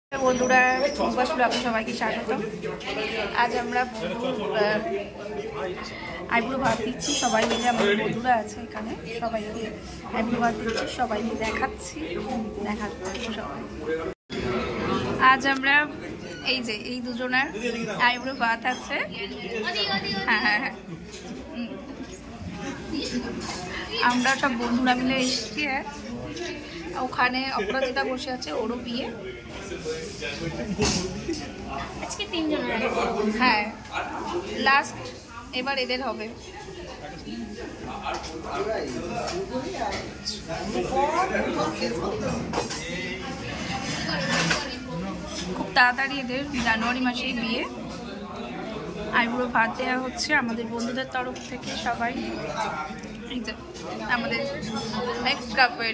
বন্ধুরা ব্লগে সবাইকে স্বাগত। আজ আমরা আইব্রো ভাত দিচ্ছি সবাই মিলে। আমাদের বন্ধুরা আছে এখানে, সবাইকে আইব্রো ভাত দিচ্ছি, সবাই মিলে দেখাচ্ছি সবাই। আজ আমরা এই দুজনের আইব্রো ভাত আছে। হ্যাঁ হ্যাঁ হ্যাঁ, আমরা সব বন্ধুরা মিলে এসেছি। ওখানে অপরাজিতা বসে আছে, ওরও বিয়ে। আজকে তিনজনের, হ্যাঁ লাস্ট এবার এদের হবে। খুব তাড়াতাড়ি এদের জানুয়ারি মাসেই বিয়ে। আইব্রো ভাত দেওয়া হচ্ছে আমাদের বন্ধুদের তরফ থেকে সবাই। আমাদের নেক্সট কাপল